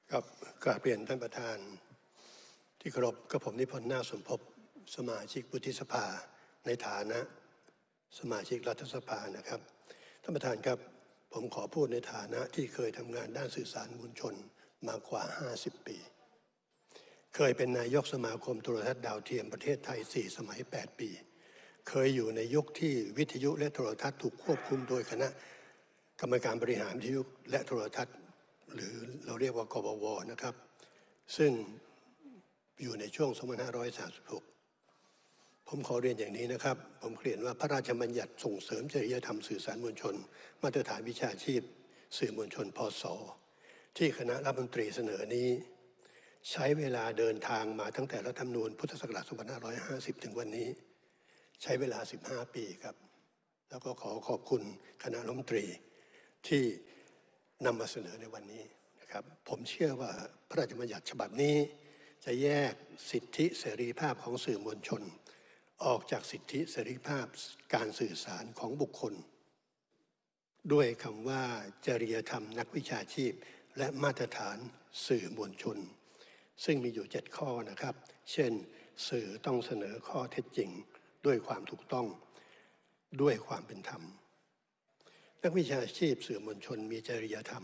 กับกราบเรียนท่านประธานที่เคารพกับผมนิพนธ์นาคสมภพสมาชิกวุฒิสภาในฐานะสมาชิกรัฐสภานะครับท่านประธานครับผมขอพูดในฐานะที่เคยทำงานด้านสื่อสารมวลชนมากว่า50 ปีเคยเป็นนายกสมาคมโทรทัศน์ดาวเทียมประเทศไทย4 สมัย 8 ปีเคยอยู่ในยุคที่วิทยุและโทรทัศน์ถูกควบคุมโดยคณะกรรมการบริหารวิทยุและโทรทัศน์หรือเราเรียกว่ากบว.นะครับซึ่งอยู่ในช่วง 2536 ผมขอเรียนอย่างนี้นะครับผมเรียนว่าพระราชบัญญัติส่งเสริมจริยธรรมสื่อสารมวลชนมาตรฐานวิชาชีพสื่อมวลชนพ.ศ.ที่คณะรัฐมนตรีเสนอนี้ใช้เวลาเดินทางมาตั้งแต่รัฐธรรมนูญพุทธศักราช 2550 ถึงวันนี้ใช้เวลา 15 ปีครับแล้วก็ขอขอบคุณคณะรัฐมนตรีที่นำมาเสนอในวันนี้นะครับผมเชื่อว่าพระราชบัญญัติฉบับนี้จะแยกสิทธิเสรีภาพของสื่อมวลชนออกจากสิทธิเสรีภาพการสื่อสารของบุคคลด้วยคำว่าจริยธรรมนักวิชาชีพและมาตรฐานสื่อมวลชนซึ่งมีอยู่7 ข้อนะครับเช่นสื่อต้องเสนอข้อเท็จจริงด้วยความถูกต้องด้วยความเป็นธรรมนักวิชาชีพสื่อมวลชนมีจริยธรรม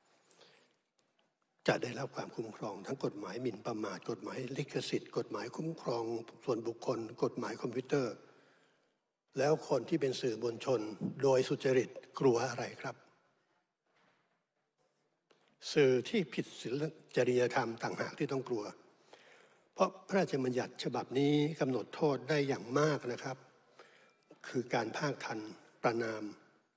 จะได้รับความคุ้มครองทั้งกฎหมายหมิ่นประมาทกฎหมายลิขสิทธิ์กฎหมายคุ้มครองส่วนบุคคลกฎหมายคอมพิวเตอร์แล้วคนที่เป็นสื่อมวลชนโดยสุจริตกลัวอะไรครับสื่อที่ผิดศีลจริยธรรมต่างหากที่ต้องกลัวเพราะพระราชบัญญัติฉบับนี้กำหนดโทษได้อย่างมากนะครับคือการภาคทันประณาม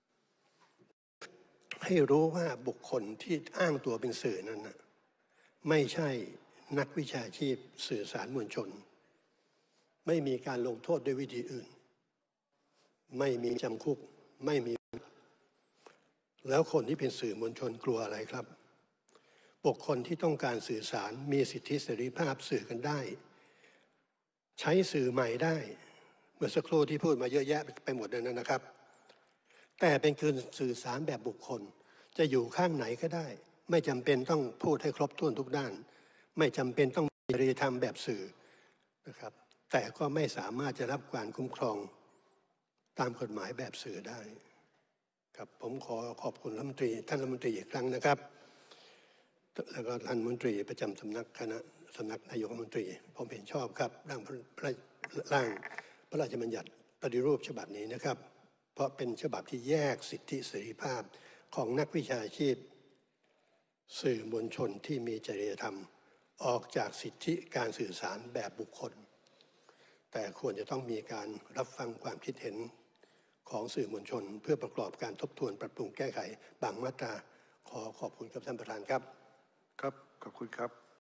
ให้รู้ว่าบุคคลที่อ้างตัวเป็นสื่อนั้นนะไม่ใช่นักวิชาชีพสื่อสารมวลชนไม่มีการลงโทษด้วยวิธีอื่นไม่มีจำคุกไม่มีแล้วคนที่เป็นสื่อมวลชนกลัวอะไรครับบุคคลที่ต้องการสื่อสารมีสิทธิเสรีภาพสื่อกันได้ใช้สื่อใหม่ได้เมื่อสักครู่ที่พูดมาเยอะแยะไปหมดนั้นนะครับแต่เป็นการสื่อสารแบบบุคคลจะอยู่ข้างไหนก็ได้ไม่จำเป็นต้องพูดให้ครบถ้วนทุกด้านไม่จำเป็นต้องมีจริยธรรมแบบสื่อนะครับแต่ก็ไม่สามารถจะรับการคุ้มครองตามกฎหมายแบบสื่อได้ครับผมขอขอบคุณท่านรัฐมนตรีอีกครั้งนะครับแล้วก็ท่านรัฐมนตรีประจำสำนักนายกรัฐมนตรีผมเห็นชอบครับร่างพระราชบัญญัติปฏิรูปฉบับนี้นะครับเพราะเป็นฉบับที่แยกสิทธิเสรีภาพของนักวิชาชีพสื่อมวลชนที่มีจริยธรรมออกจากสิทธิการสื่อสารแบบบุคคลแต่ควรจะต้องมีการรับฟังความคิดเห็นของสื่อมวลชนเพื่อประกอบการทบทวนปรับปรุงแก้ไขบางมาตราขอขอบคุณครับท่านประธานครับขอบคุณครับ